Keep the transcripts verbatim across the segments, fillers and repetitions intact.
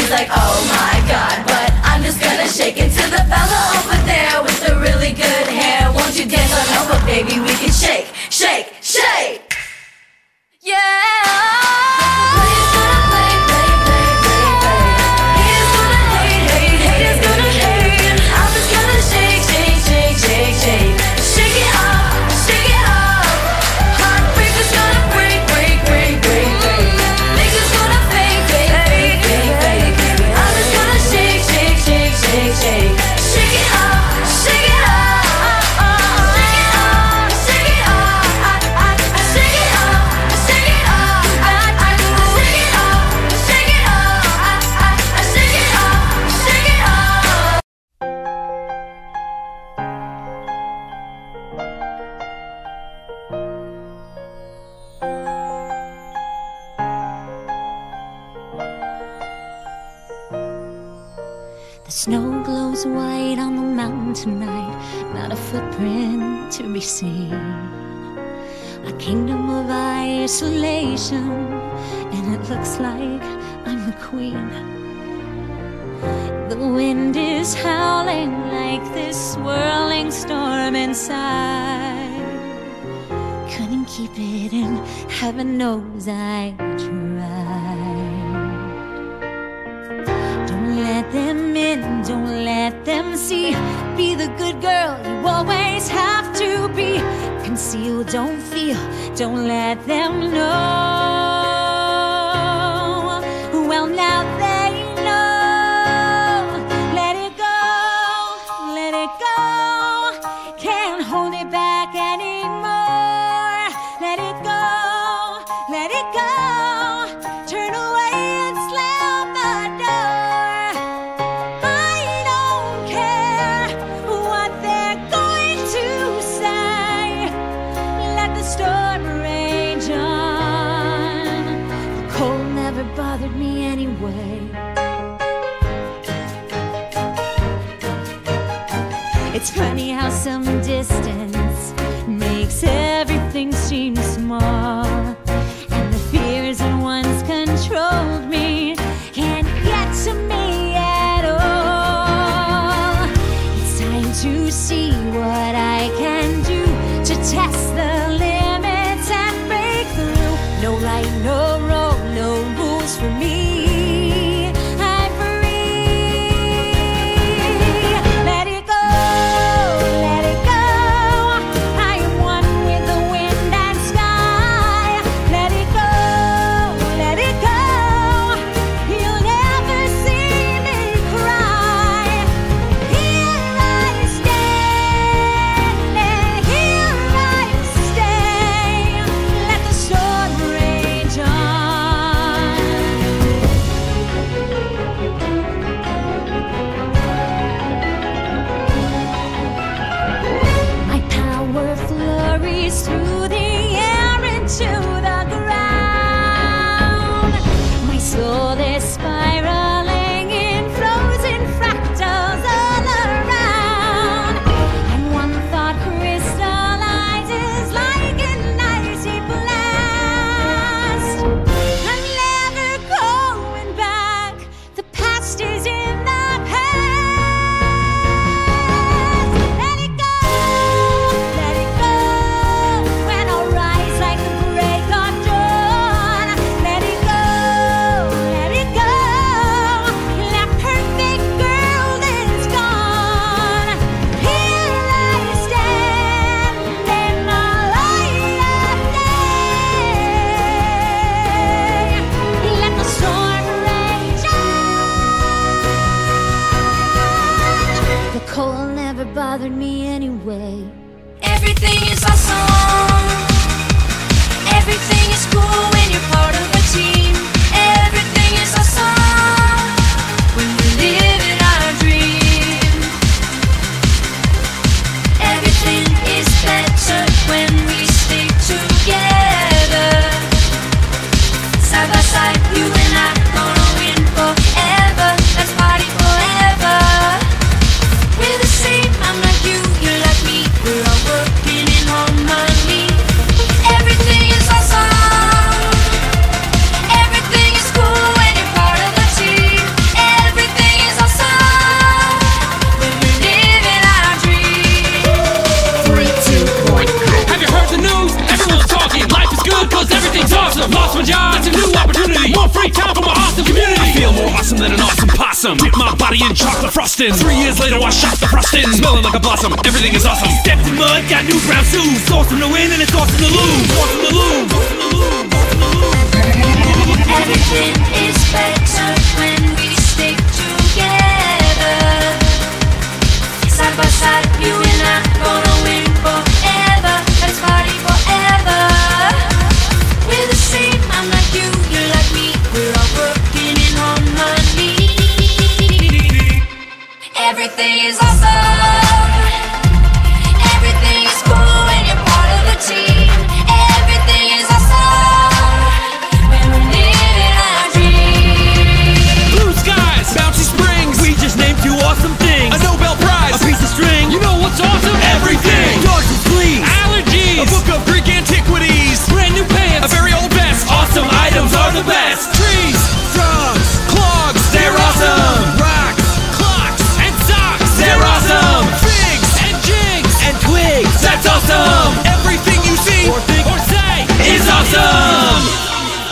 Everybody's like, oh my god, but I'm just gonna shake it to the fella over there with the really good hair. Won't you dance on over, baby? We can shake, shake, shake. Yeah. The snow glows white on the mountain tonight, not a footprint to be seen. A kingdom of isolation, and it looks like I'm the queen. The wind is howling like this swirling storm inside. Couldn't keep it in, heaven knows I tried. Don't let them in, don't let them see. Be the good girl you always have to be. Conceal, don't feel, don't let them know. Well, now they know. Let it go, let it go. Can't hold it back anymore. Let it go, let it go. Turn away and slam the door. I don't care what they're going to say. Let the storm rage on. The cold never bothered me anyway. It's funny how some distance makes everything seem small, and the fears that once controlled me can't get to me at all. It's time to see what I can do to test the limits and break through. No right, no wrong, no rules for me. I'm free. Let it go, let it go. I am one with the wind and sky. Let it go, let it go. You'll never see me cry. Here I stand, and here I stay. Let the storm rage on. free time for my awesome community. I feel more awesome than an awesome possum. Dip my body in chocolate frosting. Three years later I shot the frosting. Smelling like a blossom, everything is awesome. Stepped in mud, got new brown shoes. It's awesome to win and it's awesome to lose. Awesome to lose, awesome to lose, awesome to lose. Everything is better when we stick together. Side by side, you and I gonna win forever. Let's party forever. We're the same, I'm like you, you're like me. We're all working in harmony. Everything is awesome. Everything is cool when you're part of the team. Everything is awesome when we're living our dreams. Blue skies, bouncy springs. We just named two awesome things. A Nobel Prize, a piece of string. You know what's awesome? Everything. Dogs and fleas, allergies, a book of Greek antiquities, brand new pants, a very old vest. Awesome items are the best. Trees, drums, clogs, they're awesome. Rocks, clocks, and socks, they're awesome. Figs and jigs and twigs, that's awesome. Everything you see or think or say is awesome.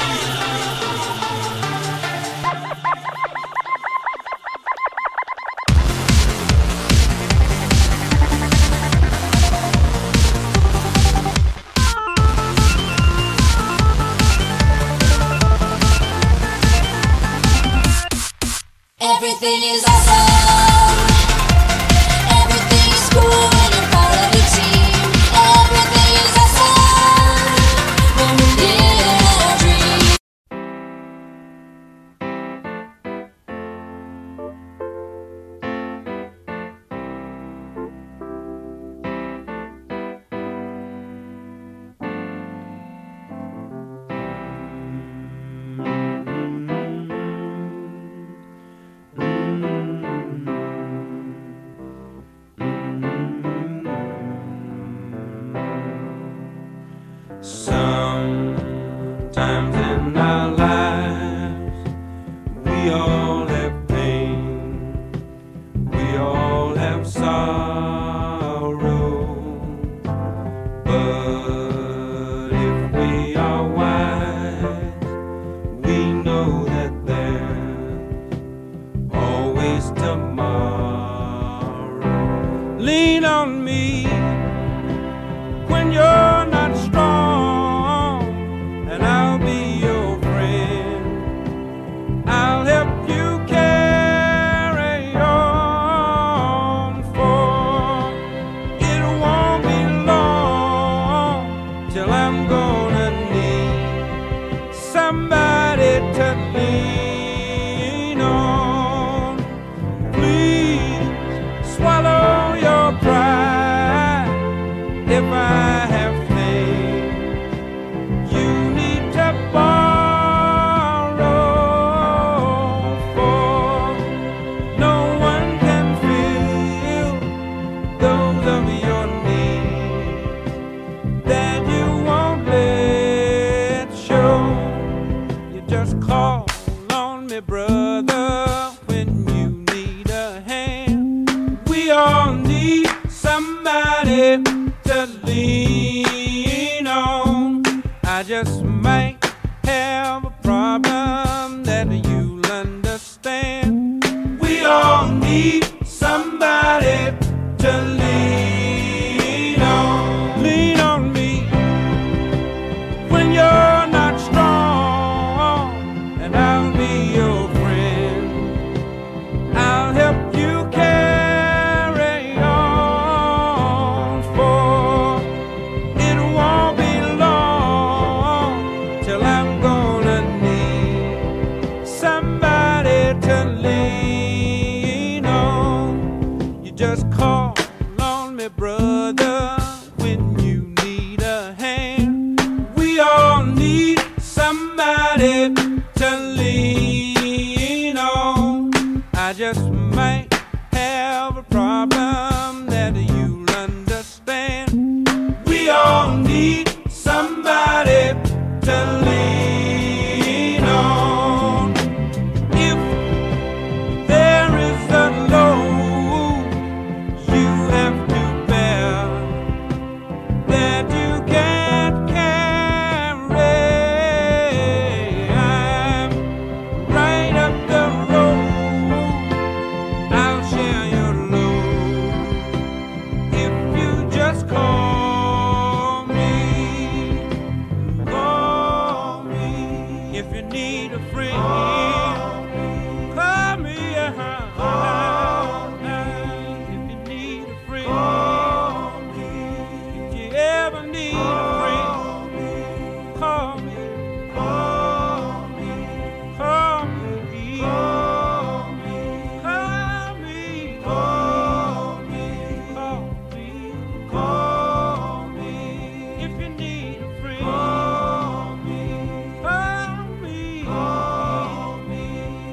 Everything is awesome. Everything is cool when you're part of the team. Everything is awesome when we live our dreams. Sometimes in our lives we all have pain, we all have sorrow, but if we are wise, we know that there's always tomorrow. Lean on me when you're not strong, and I'll be your friend. I'll help you carry on, for it won't be long till I'm gonna need somebody to lean on. Please swallow your pride if I have things you need to borrow, for no one can fill those of your needs that you won't let show. You just call on me, brother, when you need a hand. We all need somebody to lean on. I just might have a problem that you'll understand. We all need somebody to lean on. Lean on me when you're not strong, and I'll be your friend. I'll help you carry on, for it won't be long till I'm gonna need somebody to lean on. You just call on me, brother, when you need a hand. We all need somebody to lean on. I just might have a problem that you'll understand. We all need somebody to lean on. If there is a load you have to bear that you can't carry, I'm a friend, call me. Uh-huh. If you need a friend, if you ever need a friend, call me. Call me. Call me. Call me. Call me. Call me. Call me. If you need a friend, call me. Call me. Call me.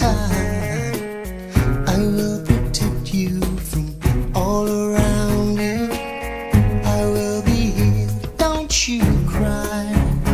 time. I will protect you from all around you. I will be here, don't you cry.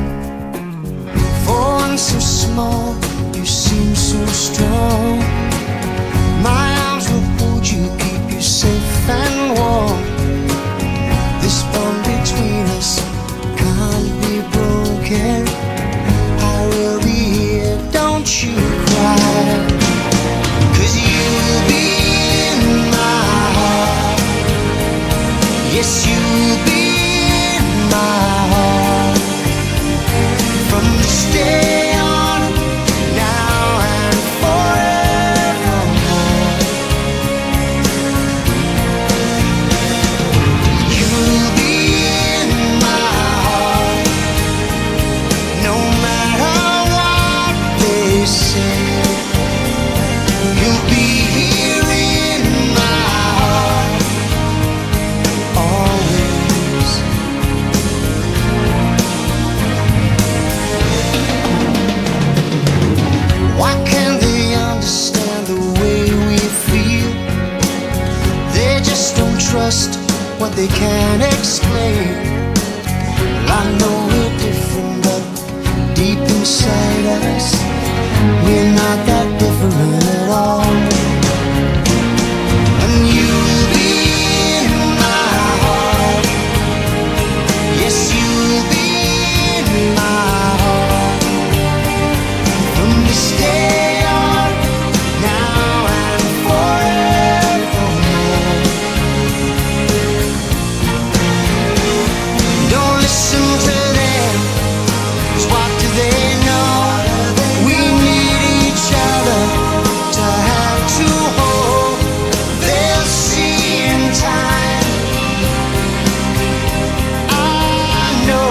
For one so small, you seem so strong. My arms will hold you, keep you safe and warm. This bond between us can't be broken. I will be here, don't you cry. 'Cause you'll be in my heart. Yes, you'll be in my heart. From this day on, now and forevermore. You'll be in my heart. No matter what they say, you'll be here in my heart always. Why can't they understand the way we feel? They just don't trust what they can't explain. Well, I know we're different, but deep inside us, we're not that different at all. And you'll be in my heart. Yes, you'll be in my heart. From this day on, now and forevermore. Don't listen to them, 'cause what do they know? We need each other to have to hold. They'll see in time. I know.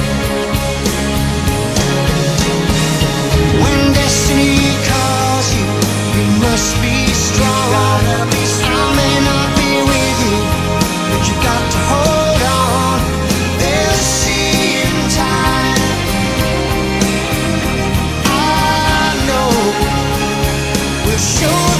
When destiny calls you, you must be strong. I may not be with you, but you got to hold on. They'll see in time. I know. We'll show